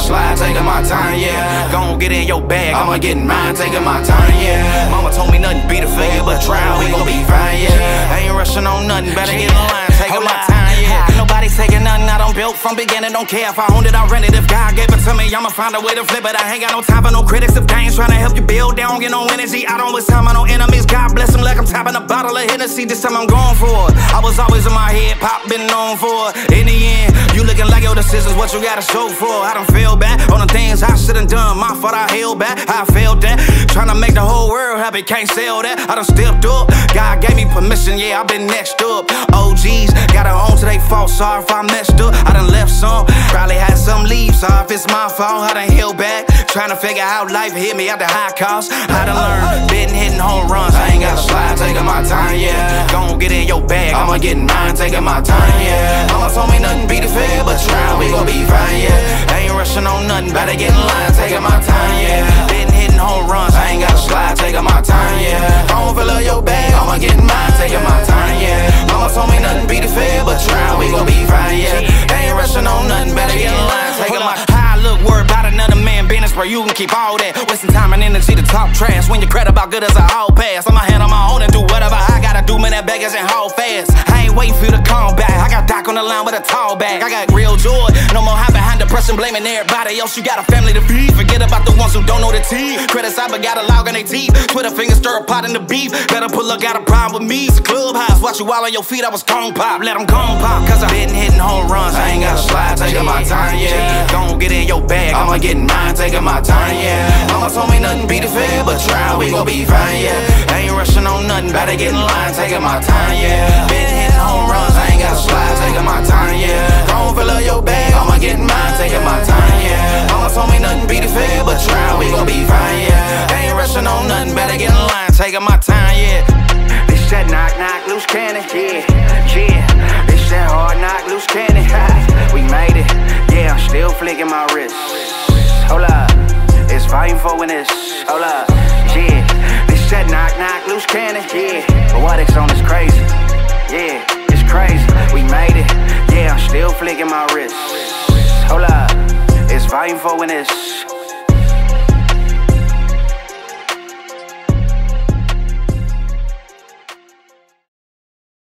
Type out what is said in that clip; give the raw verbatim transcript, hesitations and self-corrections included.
slide, taking my time, yeah. Gon' get in your bag, I'ma get in mine, taking my time, yeah. Mama told me nothing beat a failure but trial, we gon' be fine, yeah. I ain't rushing on nothing, better get in line, taking my time, yeah. Nobody taking nothing I don't built from beginning, don't care if I owned it, I rented. If God gave it to me, I'ma find a way to flip it. I ain't got no time for no critics. If they ain't trying to help you build, they don't get no energy. I don't waste time on no enemies. God bless them like I'm tapping a bottle of Hennessy. This time I'm going for it. I was always in my head, pop been known for it. In the end, you looking like your decisions, what you gotta show for. I done feel back on the things I should've done. My fault, I held back, I failed that. Trying to make the whole world happy, can't sell that. I done stepped up, God gave me permission, yeah, I been next up. O Gs, gotta own till they fall, sorry if I messed up. I done left some, probably had some leave, sorry if it's my fault, I done held back. Trying to figure out life hit me at the high cost. I done learned, been hitting home runs, I ain't gotta slide, taking my time, yeah. Gon' get in your bag, I'ma get in mine, taking my time, yeah. Mama told me nothing beat the fair, but try, we gon' be fine, yeah. I ain't rushing on nothing, better get in line, taking my time, yeah. Been hitting home runs, I ain't gotta slide, taking my time, yeah. Gon' fill up your bag, I'ma get in mine, taking my time, yeah. Mama told me nothing beat the fair, but try, we gon' be fine, yeah. I ain't rushing on nothing, better get in line, taking my time. How I look, worry about another man business, bro, you can keep all that. Wasting time and energy to talk trash when your credit about good as a hall pass. I'ma handle my own and do whatever I gotta do, man, that beggars and haul fast. I ain't waiting for you to come back. I got Doc on the line with a tall bag. I got real joy, no more hide behind depression, blaming everybody else. You got a family to feed. Forget about the ones who don't know the tea. Criticize but got a log on their teeth. Twitter fingers stir a pot in the beef. Better pull up, got a problem with me. It's a clubhouse, watch you while on your feet. I was tongue pop, let them gon' pop. Cause I been hitting home runs, I ain't gotta slide, taking my time, yeah. Gon' get in your bag, I'ma get in mine, taking my time, yeah. Mama told me nothing beat the fair, but try, we gon' be fine, yeah. I ain't rushing on nothing, better get in line, taking my time, yeah. Been hitting home runs, I ain't gotta slide, taking my time, yeah. Gon' fill up your bag, I'ma get in mine, taking my time, yeah. Mama told me nothing beat the fair, but try, we gon' be fine, yeah. I ain't rushing on nothing, better get in line, taking my time, yeah. This that knock knock loose cannon, yeah, yeah. This that hard knock loose cannon, we made it, yeah. I'm still flicking my wrist. Hold up, it's fighting for when it's, hold up, yeah. This that knock knock loose cannon, yeah. But what it's on is crazy, yeah, it's crazy. We made it, yeah. I'm still flicking my wrist. Hold up, it's fighting for when it's